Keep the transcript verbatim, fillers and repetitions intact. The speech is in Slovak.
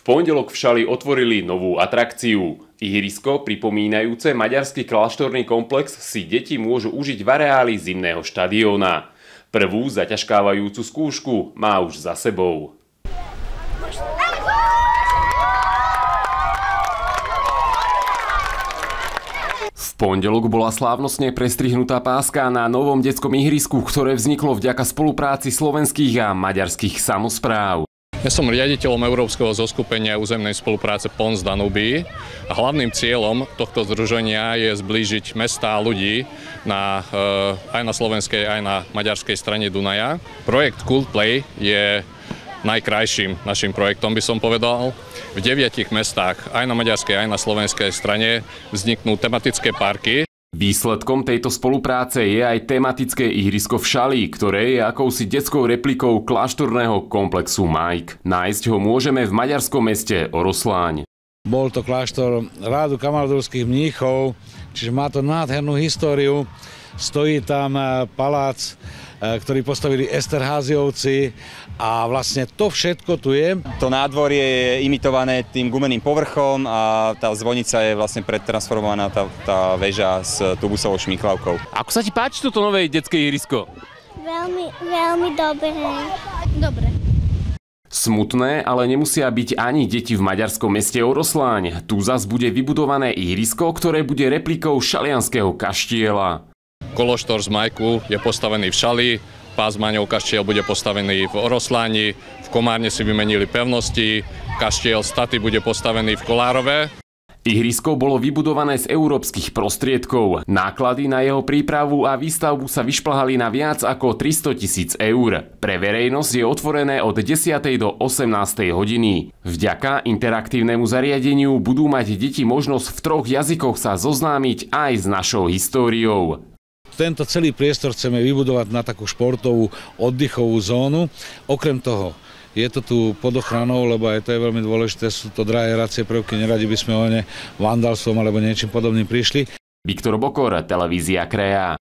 pondelok v Šali otvorili novú atrakciu. Ihrisko, pripomínajúce maďarský kláštorný komplex, si deti môžu užiť v areáli zimného štadióna. Prvú zaťažkávajúcu skúšku má už za sebou. V pondelok bola slávnostne prestrihnutá páska na novom detskom ihrisku, ktoré vzniklo vďaka spolupráci slovenských a maďarských samospráv. Ja som riaditeľom Európskeho zoskupenia územnej spolupráce Pons Danubii a hlavným cieľom tohto združenia je zblížiť mestá a ľudí na, aj na slovenskej, aj na maďarskej strane Dunaja. Projekt Coolplay je najkrajším našim projektom, by som povedal. V deviatich mestách, aj na maďarskej, aj na slovenskej strane, vzniknú tematické parky. Výsledkom tejto spolupráce je aj tematické ihrisko v Šali, ktoré je akousi detskou replikou kláštorného komplexu Majk. Nájsť ho môžeme v maďarskom meste Orosláň. Bol to kláštor rádu kamarodorských mníchov, čiže má to nádhernú históriu. Stojí tam palác, ktorý postavili Esterházyovci a vlastne to všetko tu je. To nádvorie je imitované tým gumeným povrchom a tá zvonica je vlastne pretransformovaná, tá, tá väža s tubusovou šmiklavkou. Ako sa ti páči toto nové detské ihrisko? Veľmi, veľmi dobre. Dobre. Smutné, ale nemusia byť ani deti v maďarskom meste Orosláň. Tu zas bude vybudované ihrisko, ktoré bude replikou šalianskeho kaštieľa. Kološtor z Majku je postavený v Šali, Pázmaňov kaštieľ bude postavený v Orosláni, v Komárne si vymenili pevnosti, kaštieľ Staty bude postavený v Kolárove. Ihrisko bolo vybudované z európskych prostriedkov. Náklady na jeho prípravu a výstavbu sa vyšplhali na viac ako tristotisíc eur. Pre verejnosť je otvorené od desiatej do osemnástej hodiny. Vďaka interaktívnemu zariadeniu budú mať deti možnosť v troch jazykoch sa zoznámiť aj s našou históriou. Tento celý priestor chceme vybudovať na takú športovú oddychovú zónu. Okrem toho je to tu pod ochranou, lebo aj to je veľmi dôležité, sú to drahé hracie prvky, neradi by sme o ne vandalstvom alebo niečím podobným prišli. Viktor Bokor, televízia Krea.